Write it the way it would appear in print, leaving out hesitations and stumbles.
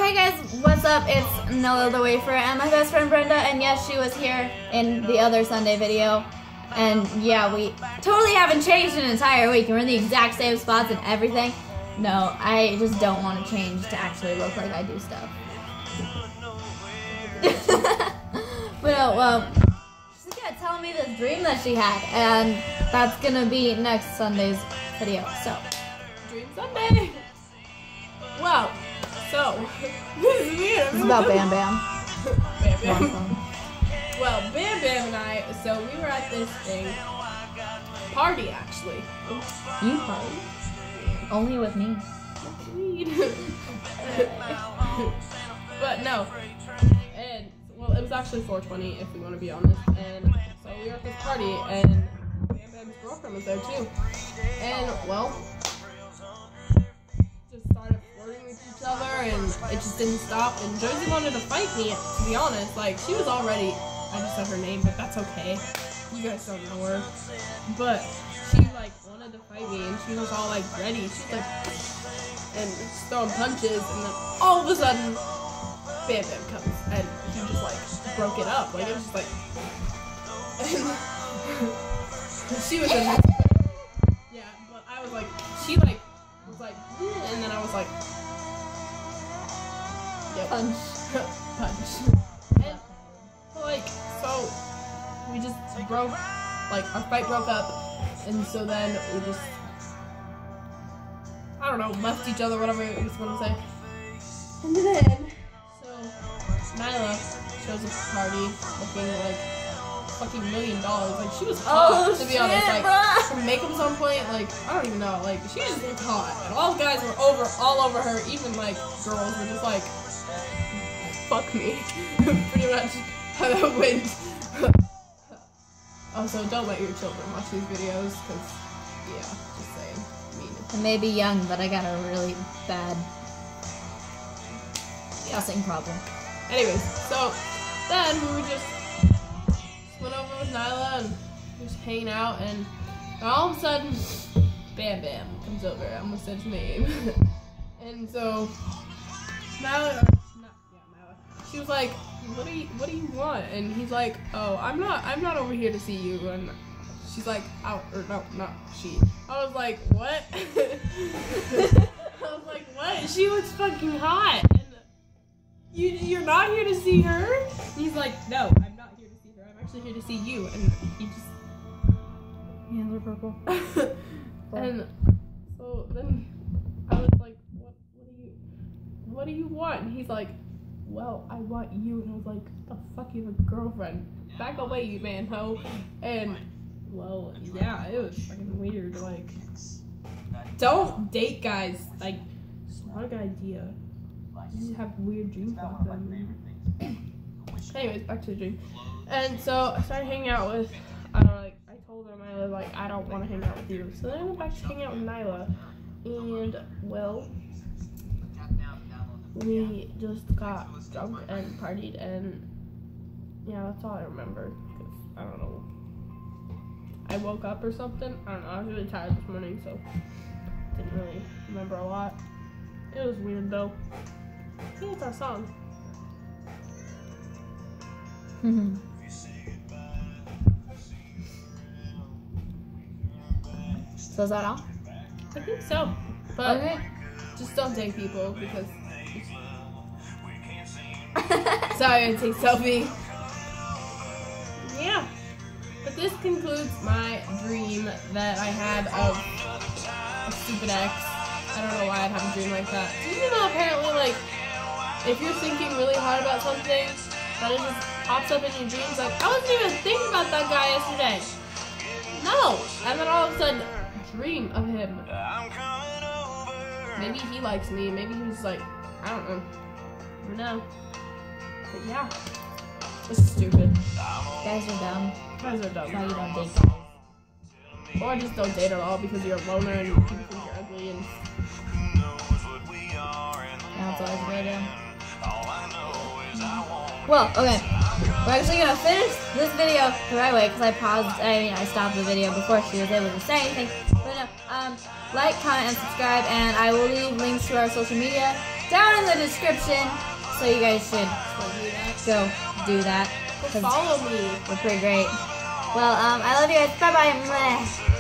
hey guys, what's up? It's No Other Way for and my best friend Brenda, and yes, she was here in the other Sunday video. And yeah, we totally haven't changed an entire week, and we're in the exact same spots and everything. No, I just don't want to change to actually look like I do stuff. But no, well, she's gonna tell me this dream that she had, and that's gonna be next Sunday's video, so. Dream Sunday! Wow, so, this is weird. It's about Bam Bam. Bam Bam. Well, Bam Bam and I, so we were at this thing, party actually. You party? Only with me. But no, and well, it was actually 420 if we want to be honest, and so we were at this party, and Bam Bam's girlfriend was there too, and well, just started flirting with each other, and it just didn't stop, and Josie wanted to fight me, to be honest. Like, she was already, I just said her name, but that's okay, you guys don't know her, but she like wanted to fight me, and she was all like ready, she's like, and just throwing punches, and then all of a sudden, Bam Bam comes, and he just like broke it up. Like, it was just like, and she was in, yeah, but I was like, she like was like, and then I was like, yep. Punch. Punch. And like, so we just broke, like, our fight broke up, and so then we just, I don't know, left each other, whatever it was going to say. And then, so Nyla shows up at the party looking like fucking $1 million. Like, she was hot, to be honest. Like, her makeup was on point. Like, I don't even know. Like, she just looked hot. And all the guys were all over her. Even, like, girls were just like, fuck me. Pretty much how that went. Also, don't let your children watch these videos, because, yeah, just saying. I may be young, but I got a really bad cussing problem. Anyways, so then we were just went over with Nyla and just hanging out, and all of a sudden, Bam Bam comes over. I almost said his name. And so Nyla, she was like, what do you want? And he's like, oh, I'm not over here to see you. And she's like, I was like, what? I was like, what? She looks fucking hot. And you're not here to see her? And he's like, no, I'm not here to see her. I'm actually here to see you. And he just, Yeah, they're purple. and so then I was like, what do you want? And he's like, well, I want you. And I was like, the fuck, you have a girlfriend? Back away, you man ho. And well, yeah, it was fucking weird. Like, don't date guys. Like, it's not a good idea. You just have weird dreams about them. Anyways, back to the dream. And so I started hanging out with, like, I told her, Nyla, like, I don't want to hang out with you. So then I went back to hang out with Nyla. And, well, we just got drunk and partied. And, yeah, that's all I remember. Because, I don't know. I woke up or something. I don't know. I was really tired this morning, so didn't really remember a lot. It was weird, though. I think it's our song. So is that all? I think so. But okay. Just don't date people, because sorry, I take selfie. Yeah. But this concludes my dream that I had of a stupid ex. I don't know why I'd have a dream like that. Did you know apparently, like, if you're thinking really hard about something, that it just pops up in your dreams? Like, I wasn't even thinking about that guy yesterday. No! And then all of a sudden, dream of him. Maybe he likes me. Maybe he was like, I don't know. I don't know. But yeah. This is stupid. Guys are dumb. Guys are dumb. That's why you don't date guys. Or just don't date at all because you're a loner and people think you're ugly and... Yeah, that's always a good idea. Well, okay. We're actually gonna finish this video the right way because I stopped the video before she was able to say anything. But no, like, comment, and subscribe, and I will leave links to our social media down in the description. So you guys should go do that. Go follow me. We're pretty great. Well, I love you guys. Bye bye.